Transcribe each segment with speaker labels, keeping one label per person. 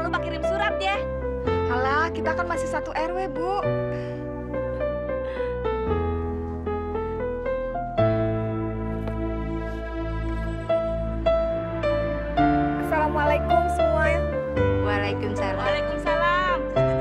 Speaker 1: jangan lupa kirim surat ya.
Speaker 2: Halah, kita kan masih satu RW, Bu. Assalamualaikum semuanya.
Speaker 1: Waalaikumsalam. Waalaikumsalam.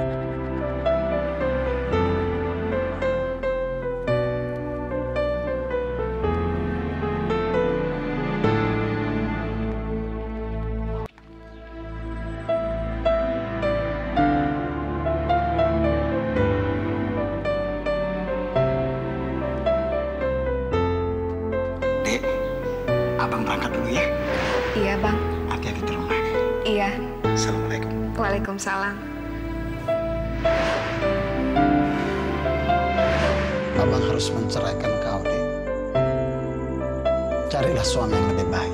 Speaker 3: Dek, abang berangkat dulu ya.
Speaker 2: Iya, Bang.
Speaker 3: Hati-hati di rumah.
Speaker 2: Iya.
Speaker 3: Assalamualaikum.
Speaker 2: Waalaikumsalam.
Speaker 3: Abang harus menceraikan kau, Dek. Carilah suami yang lebih baik.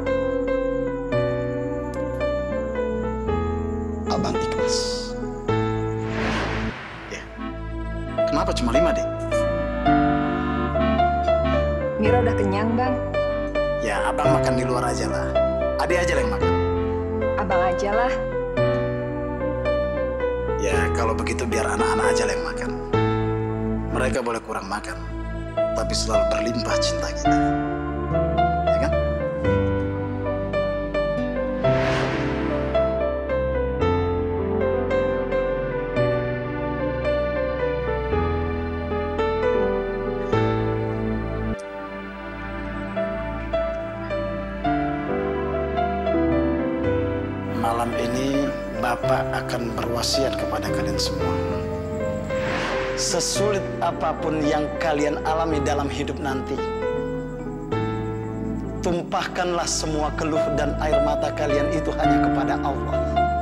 Speaker 3: Abang ikhlas. Ya. Kenapa cuma 5, Dek?
Speaker 2: Mira udah kenyang, Bang.
Speaker 3: Ya, abang makan di luar aja lah. Adik aja yang makan.
Speaker 2: Abang aja lah.
Speaker 3: Ya, kalau begitu biar anak-anak aja yang makan. Mereka boleh kurang makan, tapi selalu berlimpah cinta kita. Ya kan? Malam ini Bapak akan berwasiat kepada kalian semua. Sesulit apapun yang kalian alami dalam hidup nanti, tumpahkanlah semua keluh dan air mata kalian itu hanya kepada Allah.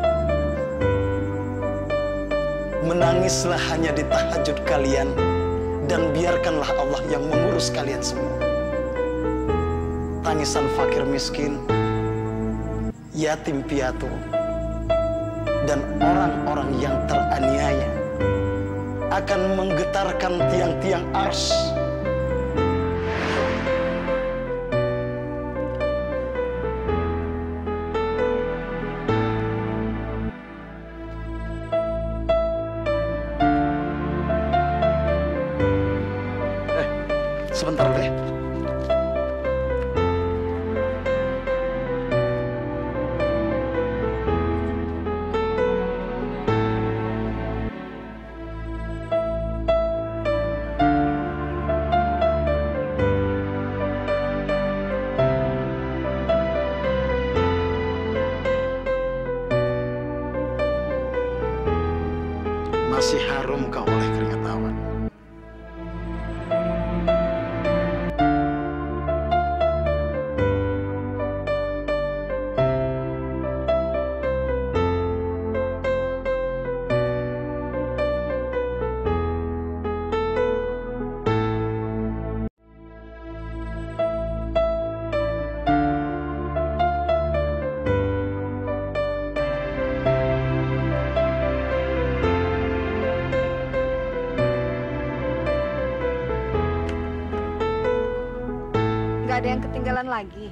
Speaker 3: Menangislah hanya di tahajud kalian, dan biarkanlah Allah yang mengurus kalian semua. Tangisan fakir miskin, yatim piatu, dan orang-orang yang teraniaya akan menggetarkan tiang-tiang ars. Sebentar deh. Masih harum kau oleh keringat awan.
Speaker 2: Gak ada yang ketinggalan lagi.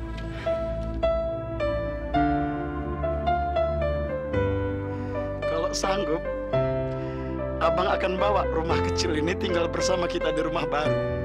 Speaker 3: Kalau sanggup, abang akan bawa rumah kecil ini tinggal bersama kita di rumah baru.